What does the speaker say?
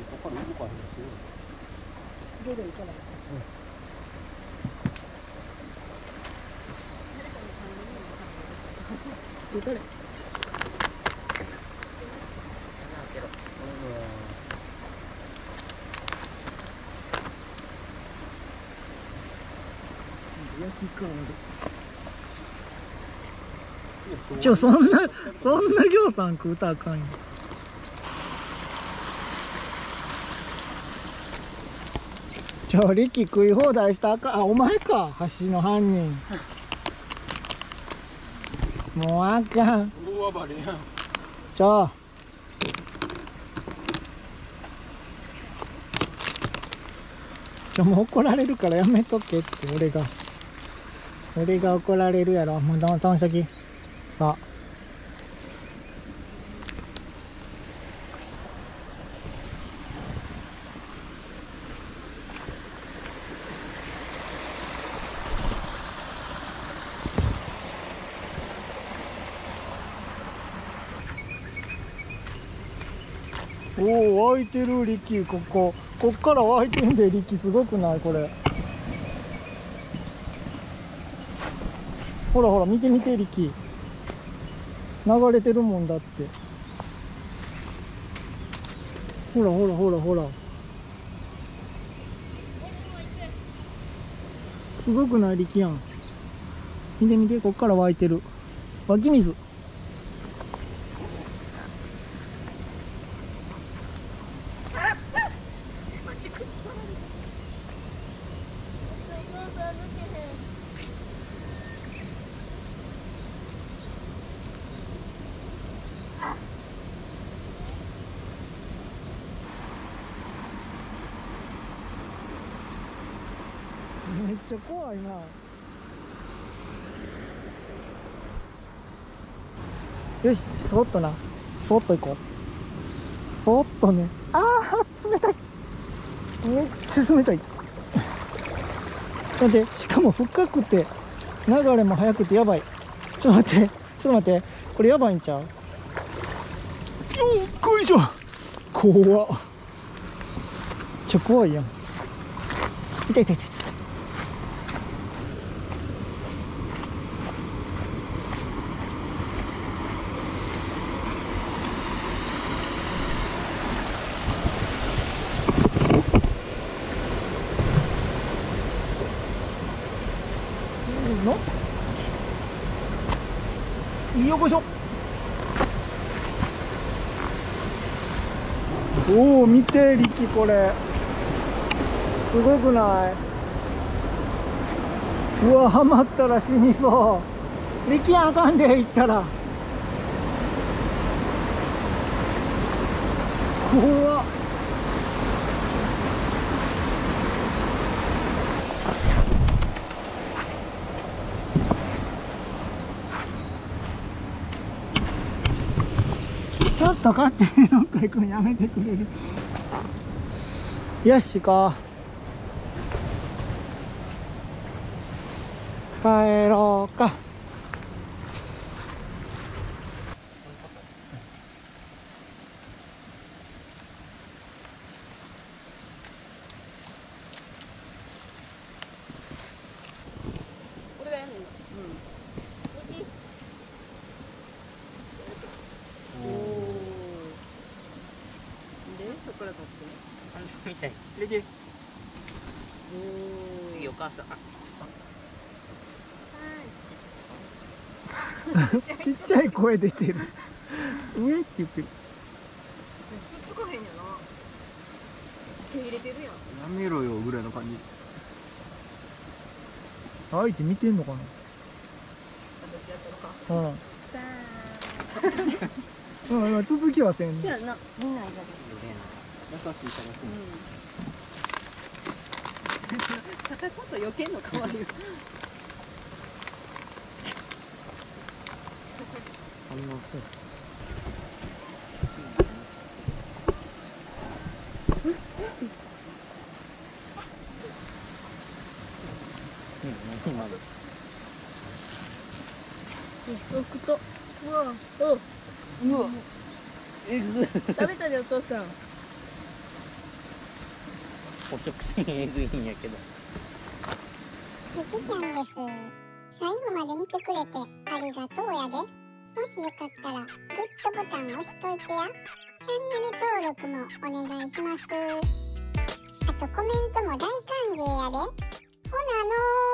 こから動かへんし。 滑るいかない。どれ？焼きカード。そんなぎょうさん食うたらあかんよ。リキ食い放題したらあかん。あ、お前か、橋の犯人。もうあかん。 大暴れやん。 もう怒られるからやめとけって。俺が怒られるやろ。もうどんしとき。さあ。おお、湧いてる力。こっから湧いてんで力。すごくないこれ。ほらほら見て力。流れてるもんだって。ほら。すごくない力やん。見てこっから湧いてる。湧き水。めっちゃ怖いな。よし、そっとな。そっと行こう。そっとね。ああ、冷たい。めっちゃ冷たい。だって、しかも深くて、流れも速くてやばい。ちょっと待って。これやばいんちゃう？よっいしょ。怖っ。怖いやん。痛い。よこいしょ。おお、見て力。これすごくない？うわ、はまったら死にそう。力あかんで行ったら。怖っ。ちょっと勝手にどっか行くのやめてくれる？よし、行こう。帰ろうか。 これがやんねんの。おお。で、そこから取って。 感じみたい。で、 おお。 次お母さん。 ちっちゃい声出てる。上って言ってる。 つっつかへんやな。手入れてるやん。 やめろよぐらいの感じ。 相手見てんのかな。 私やったのか。 続きはせん。 そうやな。みんなじゃ優しいからすん。ちょっと避けんのかわいい。 反応せん。今の。 置くと。うわ。 うわ。えぐ。 食べたでお父さん。 捕食性えぐいんやけど。 ゆきちゃんです。最後まで見てくれてありがとうやで。もしよかったらグッドボタン押しといてや。チャンネル登録もお願いします。あとコメントも大歓迎やで。ほなのー。